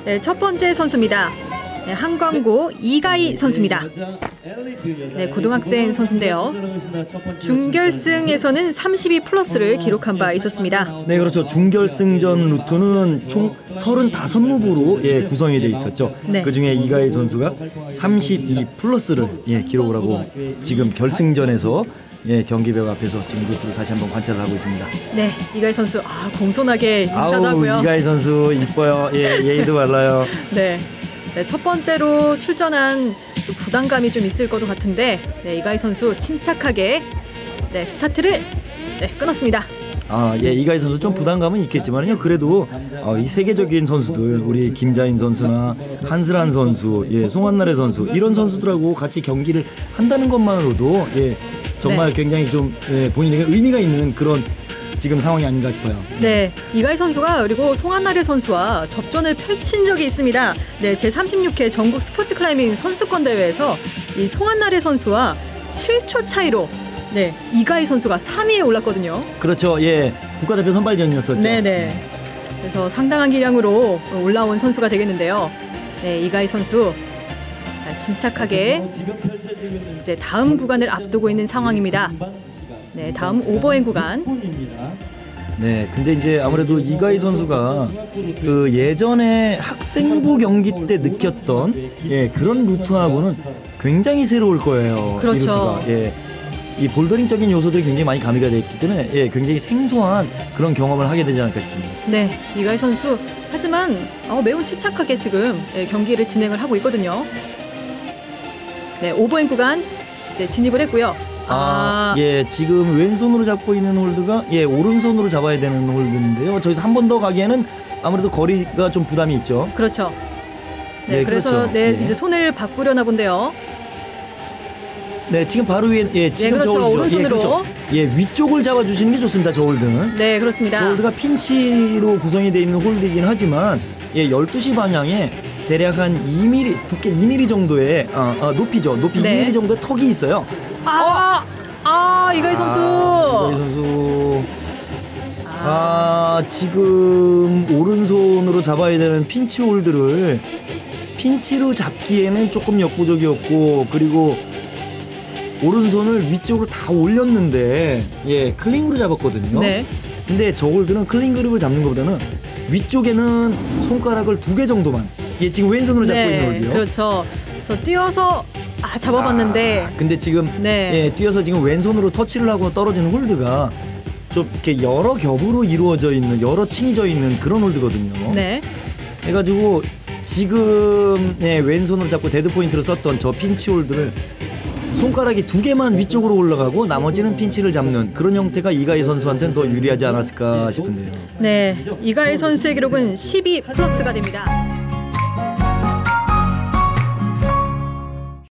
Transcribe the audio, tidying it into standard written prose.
네, 첫 번째 선수입니다. 네, 한광고 이가희 선수입니다. 네, 고등학생 선수인데요. 중결승에서는 32 플러스를 기록한 바 있었습니다. 네, 그렇죠. 중결승전 루트는 총 35무브로 구성이 돼 있었죠. 네. 그중에 이가희 선수가 32 플러스를 기록을 하고 지금 결승전에서 경기벽 앞에서 지금 루트를 다시 한번 관찰을 하고 있습니다. 네, 이가희 선수 공손하게 인사도 하고요. 이가희 선수 이뻐요. 예의도 발라요. 네. 네, 첫 번째로 출전한 부담감이 좀 있을 것도 같은데 이가희 선수 침착하게 스타트를 끊었습니다. 이가희 선수 좀 부담감은 있겠지만요. 그래도 이 세계적인 선수들, 우리 김자인 선수나 한슬한 선수, 송한나래 선수 이런 선수들하고 같이 경기를 한다는 것만으로도 정말 굉장히 좀 본인에게 의미가 있는 그런 지금 상황이 아닌가 싶어요. 네, 이가희 선수가 그리고 송한나래 선수와 접전을 펼친 적이 있습니다. 네, 제36회 전국 스포츠 클라이밍 선수권 대회에서 이 송한나래 선수와 7초 차이로 이가희 선수가 3위에 올랐거든요. 그렇죠. 국가대표 선발전이었었죠. 네네. 그래서 상당한 기량으로 올라온 선수가 되겠는데요. 네, 이가희 선수 침착하게 이제 다음 구간을 앞두고 있는 상황입니다. 네, 다음 오버행 구간. 네, 근데 이제 아무래도 이가희 선수가 그 예전에 학생부 경기 때 느꼈던 그런 루트하고는 굉장히 새로울 거예요. 그렇죠. 이 루트가. 이 볼더링적인 요소들이 굉장히 많이 가미가 되어 있기 때문에 굉장히 생소한 그런 경험을 하게 되지 않을까 싶습니다. 네, 이가희 선수 하지만 매우 침착하게 지금 경기를 진행을 하고 있거든요. 네, 오버행 구간 이제 진입을 했고요. 지금 왼손으로 잡고 있는 홀드가 오른손으로 잡아야 되는 홀드인데요. 저희 한 번 더 가기에는 아무래도 거리가 좀 부담이 있죠. 그렇죠. 네, 그래서 그렇죠. 이제 손을 바꾸려나 본데요. 네, 지금 바로 위에 지금 그렇죠. 저 홀드죠. 오른손으로. 그렇죠. 위쪽을 잡아주시는 게 좋습니다. 저 홀드는. 네, 그렇습니다. 저 홀드가 핀치로 구성이 되어 있는 홀드이긴 하지만 12시 방향에 대략 한 2mm, 두께 2mm 정도의 높이죠. 높이 2mm 정도의 턱이 있어요. 이가희 선수. 이가희 선수. 지금 오른손으로 잡아야 되는 핀치 홀드를 핀치로 잡기에는 조금 역부족이었고, 그리고 오른손을 위쪽으로 다 올렸는데 클링으로 잡았거든요. 네. 근데 저 홀드는 클링 그립을 잡는 것보다는 위쪽에는 손가락을 2개 정도만 지금 왼손으로 잡고 있는 홀드요. 그렇죠. 그래서 뛰어서 잡아봤는데 근데 지금 뛰어서 지금 왼손으로 터치를 하고 떨어지는 홀드가 좀 이렇게 여러 겹으로 이루어져 있는, 여러 층이 져 있는 그런 홀드거든요. 네. 해가지고 지금 왼손으로 잡고 데드 포인트로 썼던 저 핀치 홀드를 손가락이 2개만 위쪽으로 올라가고 나머지는 핀치를 잡는 그런 형태가 이가희 선수한테는 더 유리하지 않았을까 싶은데요. 네, 이가희 선수의 기록은 12 플러스가 됩니다.